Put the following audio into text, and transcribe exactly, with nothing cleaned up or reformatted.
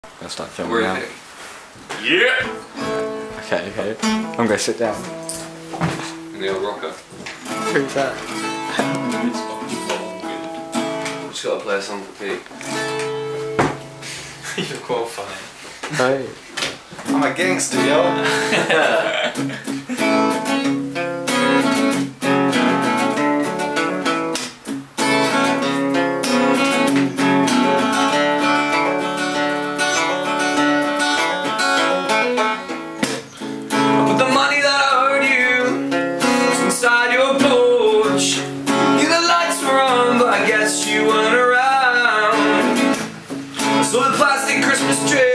I'll start filming We're now. in it. Yeah! Okay, okay. I'm gonna sit down. And the old rocker. Who's that? Just gotta play a song for Pete. You're quite funny. Hey. I'm a gangster, yo. But the money that I owed you was inside your porch. Knew the lights were on, but I guess you weren't around. I saw the plastic Christmas tree